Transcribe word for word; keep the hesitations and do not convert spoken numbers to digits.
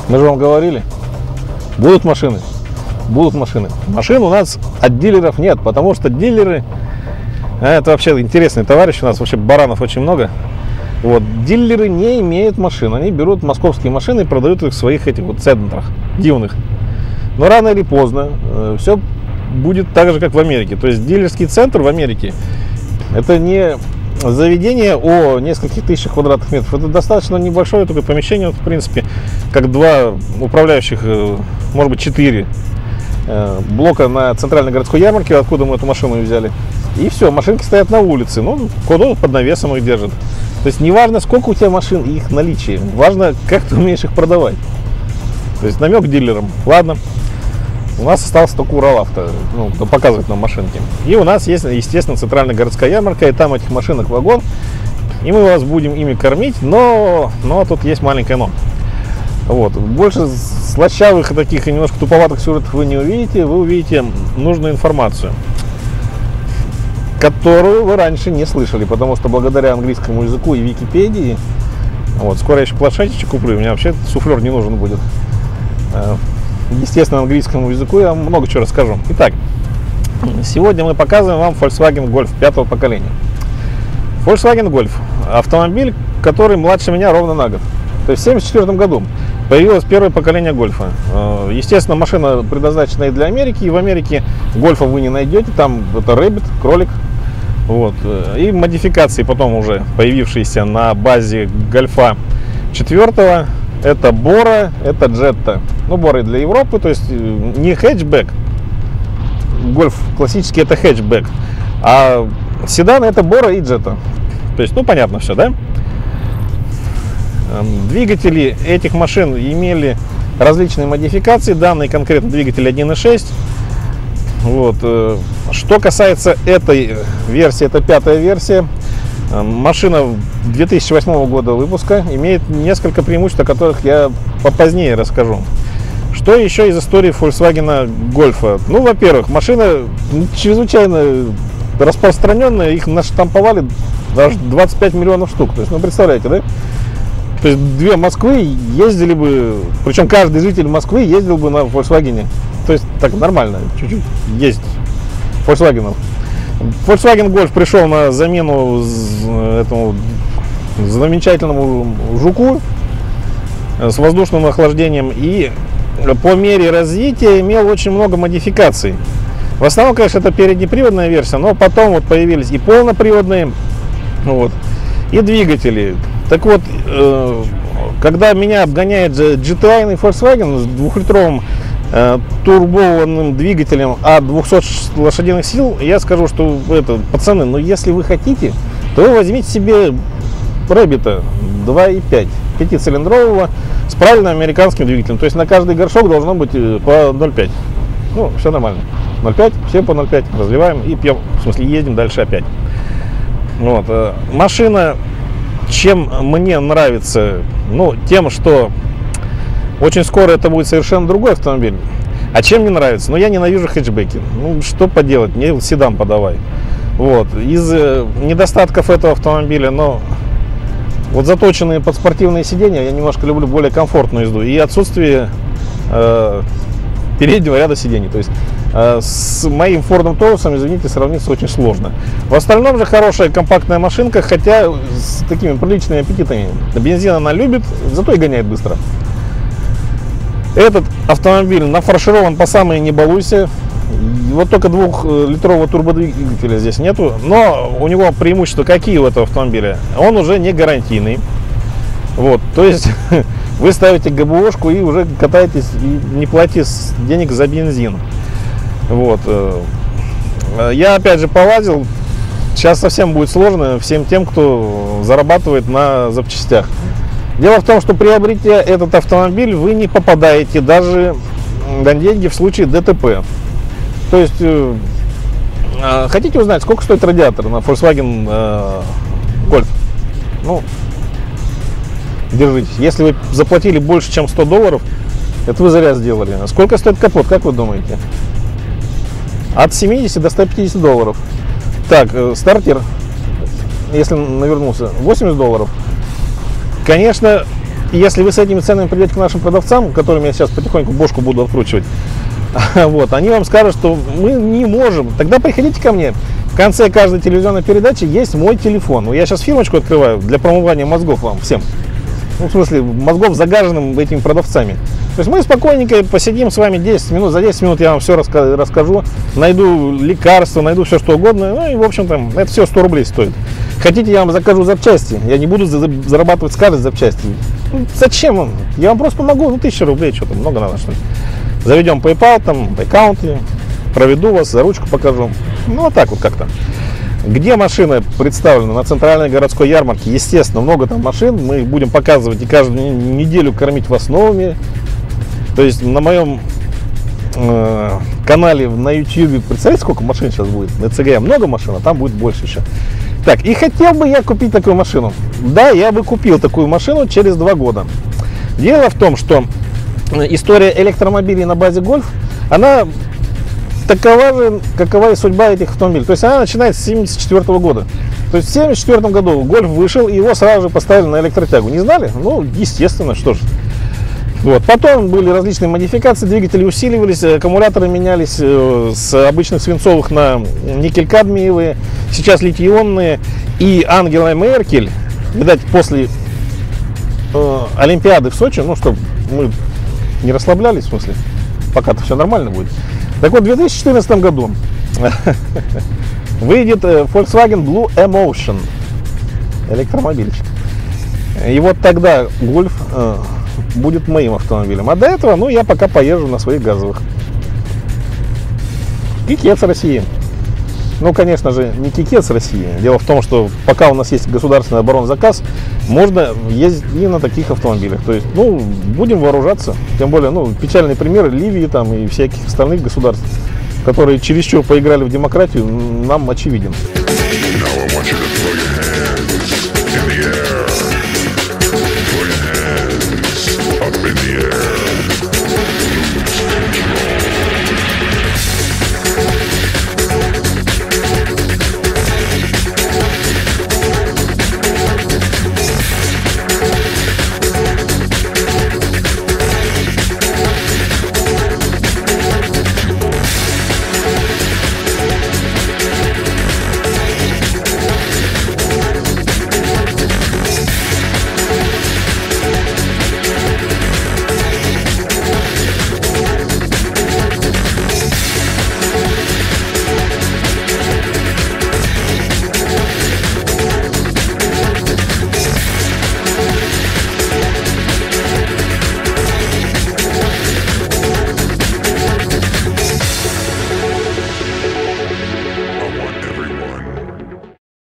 Мы же вам говорили, будут машины, будут машины. Машин у нас от дилеров нет, потому что дилеры, это вообще интересный товарищ, у нас вообще баранов очень много. Вот, дилеры не имеют машин, они берут московские машины и продают их в своих этих вот центрах дивных. Но рано или поздно э, все будет так же, как в Америке. То есть дилерский центр в Америке это не заведение о нескольких тысячах квадратных метров. Это достаточно небольшое только помещение, вот, в принципе, как два управляющих, может быть, четыре блока на центральной городской ярмарке, откуда мы эту машину взяли. И все, машинки стоят на улице, ну, куда под навесом их держат. То есть не важно, сколько у тебя машин и их наличие, важно, как ты умеешь их продавать. То есть намек дилерам. Ладно, у нас остался только Уралавто, ну, кто показывает нам машинки. И у нас есть, естественно, центральная городская ярмарка, и там этих машинок вагон. И мы вас будем ими кормить, но, но тут есть маленькое но. Вот. Больше слащавых и таких и немножко туповатых сюжетов вы не увидите, вы увидите нужную информацию, которую вы раньше не слышали, потому что благодаря английскому языку и Википедии, вот, скоро я еще планшетчик куплю, у меня вообще суфлер не нужен будет. Естественно, английскому языку я вам много чего расскажу. Итак, сегодня мы показываем вам Volkswagen Golf пятого поколения. Volkswagen Golf – автомобиль, который младше меня ровно на год. То есть в семьдесят четвёртом году появилось первое поколение Гольфа. Естественно, машина предназначена и для Америки, и в Америке Гольфа вы не найдете. Там это Рэббит, кролик. Вот. И модификации потом уже появившиеся на базе Гольфа четвертого. Это Бора, это Джетта. Ну, Бора для Европы, то есть не хэтчбэк. Гольф классический это хэтчбэк. А седаны это Бора и Джетта. То есть, ну, понятно все, да? Двигатели этих машин имели различные модификации. Данный конкретно двигатель один и шесть. Вот. Что касается этой версии, это пятая версия. Машина две тысячи восьмого года выпуска, имеет несколько преимуществ, о которых я попозднее расскажу. Что еще из истории Volkswagen Golf? Ну, во-первых, машина чрезвычайно распространенная, их наштамповали аж двадцать пять миллионов штук. То есть, ну, представляете, да? То есть две Москвы ездили бы, причем каждый житель Москвы ездил бы на Volkswagen. То есть так нормально, чуть-чуть есть Volkswagen. Volkswagen Golf пришел на замену этому замечательному Жуку с воздушным охлаждением и по мере развития имел очень много модификаций. В основном, конечно, это переднеприводная версия, но потом вот появились и полноприводные, вот, и двигатели. Так вот, э, когда меня обгоняет джи ти ай Volkswagen с двухлитровым э, турбованным двигателем от двухсот лошадиных сил, я скажу, что это, пацаны, но если вы хотите, то вы возьмите себе Рэббита два и пять, пятицилиндрового с правильным американским двигателем. То есть на каждый горшок должно быть по ноль пять. Ну, все нормально. ноль пять, все по ноль пять разливаем и пьем, в смысле едем дальше опять. Вот. Машина, чем мне нравится, ну, тем, что очень скоро это будет совершенно другой автомобиль. А чем мне нравится? Ну, я ненавижу хэтчбеки. Ну, что поделать, мне седан подавай. Вот. Из недостатков этого автомобиля, но вот заточенные под спортивные сиденья, я немножко люблю более комфортную езду. И отсутствие э, переднего ряда сидений. То есть э, с моим Фордом Таурусом, извините, сравниться очень сложно. В остальном же хорошая компактная машинка, хотя с такими приличными аппетитами. Бензин она любит, зато и гоняет быстро. Этот автомобиль нафарширован по самой не балуйся. Вот только двухлитрового турбодвигателя здесь нету. Но у него преимущества какие у этого автомобиля? Он уже не гарантийный. Вот, то есть вы ставите ГБОшку и уже катаетесь, и не платите денег за бензин. Вот. Я опять же полазил. Сейчас совсем будет сложно всем тем, кто зарабатывает на запчастях. Дело в том, что приобретя этот автомобиль, вы не попадаете даже на деньги в случае ДТП. То есть, э, хотите узнать, сколько стоит радиатор на Volkswagen э, Golf? Ну, держитесь. Если вы заплатили больше, чем сто долларов, это вы зря сделали. Сколько стоит капот, как вы думаете? От семидесяти до ста пятидесяти долларов. Так, э, стартер, если навернулся, восемьдесят долларов. Конечно, И если вы с этими ценами придете к нашим продавцам, которыми я сейчас потихоньку бошку буду откручивать, вот, они вам скажут, что мы не можем. Тогда приходите ко мне. В конце каждой телевизионной передачи есть мой телефон. Я сейчас фирмочку открываю для промывания мозгов вам всем. Ну, в смысле, мозгов загаженным этими продавцами. То есть мы спокойненько посидим с вами десять минут. За десять минут я вам все расскажу. Найду лекарства, найду все что угодно. Ну и, в общем-то, это все сто рублей стоит. Хотите, я вам закажу запчасти. Я не буду зарабатывать с каждой запчасти. Ну, зачем вам? Я вам просто помогу. Ну, тысяча рублей, что-то много надо, что ли. Заведем PayPal, там, аккаунты. Проведу вас, за ручку покажу. Ну, вот так вот как-то. Где машина представлена? На центральной городской ярмарке. Естественно, много там машин. Мы будем показывать и каждую неделю кормить вас новыми. То есть на моем э, канале на YouTube, представляете, сколько машин сейчас будет? На ЦГ много машин, а там будет больше еще. Так, и хотел бы я купить такую машину. Да, я бы купил такую машину через два года. Дело в том, что история электромобилей на базе Golf, она такова же, какова и судьба этих автомобилей. То есть она начинается с семьдесят четвёртого года. То есть в семьдесят четвёртом году Golf вышел, и его сразу же поставили на электротягу. Не знали? Ну, естественно, что же. Вот. Потом были различные модификации, двигатели усиливались, аккумуляторы менялись с обычных свинцовых на никель-кадмиевые, сейчас литий-ионные. И Ангела Меркель, видать, после э, Олимпиады в Сочи, ну, чтобы мы не расслаблялись, в смысле, пока-то все нормально будет. Так вот, в две тысячи четырнадцатом году выйдет Volkswagen Blue Emotion, электромобильчик. И вот тогда Golf э, будет моим автомобилем. А до этого, ну, я пока поезжу на своих газовых. Кикец России. Ну, конечно же, не кикец России. Дело в том, что пока у нас есть государственный оборонзаказ, можно ездить и на таких автомобилях. То есть, ну, будем вооружаться. Тем более, ну, печальный пример Ливии там и всяких остальных государств, которые чересчур поиграли в демократию, нам очевиден.